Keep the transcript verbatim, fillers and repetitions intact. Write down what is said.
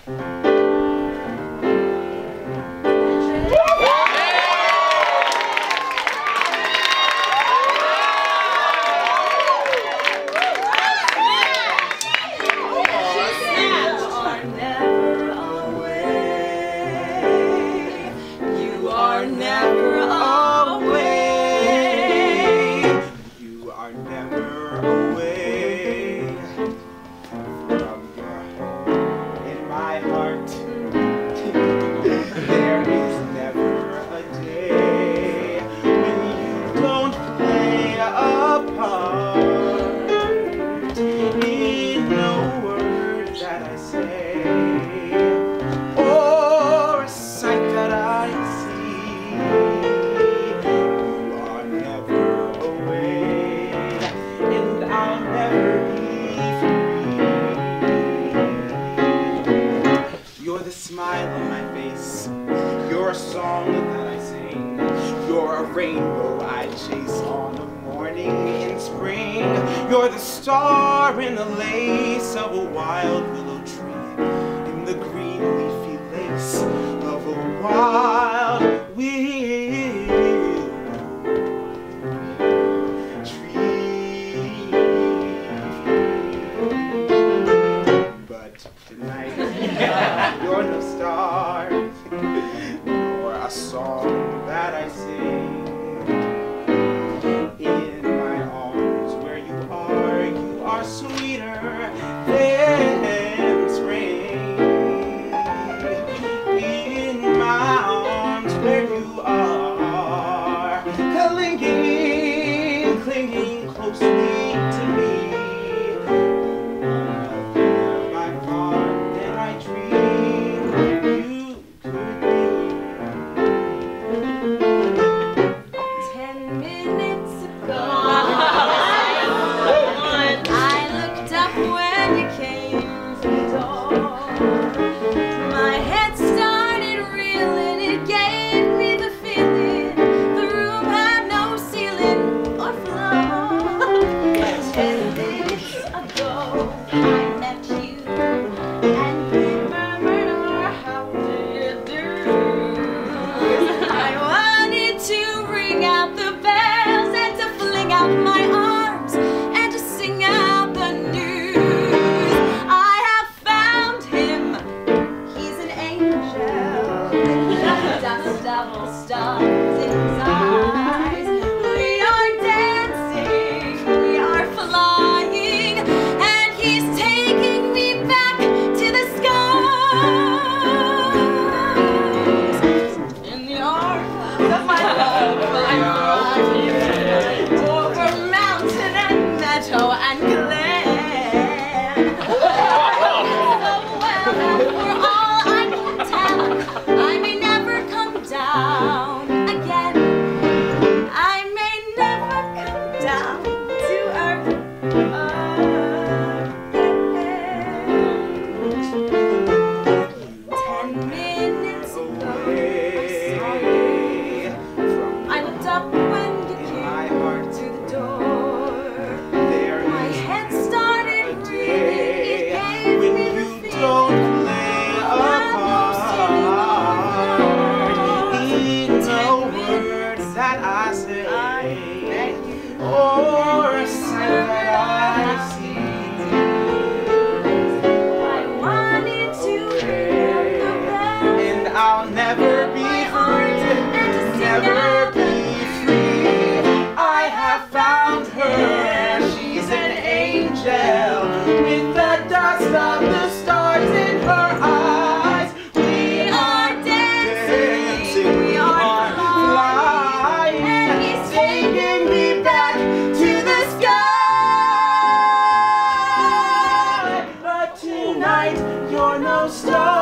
Rainbow I chase on a morning in spring. You're the star in the lace of a wild willow tree, in the green leafy lace of a wild willow tree. But tonight you're no star, nor a song that I sing. Sweeter than spring. In my arms where you are, clinging, clinging closely to me. My heart that I dream you could be. Ten minutes ago, when you came through the door, my head started reeling. It gave me the feeling the room had no ceiling or floor. Ten minutes ago I met you, and we murmured, oh, how do you do? I wanted to ring out the bells and to fling out my arms and to sing out the news. Double stars in his eyes. We are dancing, we are flying, and he's taking me back to the skies. In the arms of my love, I'm flying over mountain and meadow and glen. Oh well, for all I can tell, I may never come down again. I may never come down to earth again. Ten minutes ago, I saw you. I looked up when you came to the door. My head started reeling. It gave me the feeling. That I say, or a sight that I see. I wanted to hear the bells, and I'll never be free, never be free. I have found her, she's an angel, with the dust of the stars in her eyes. We are dancing, we are taking me back to the sky. But tonight you're no star.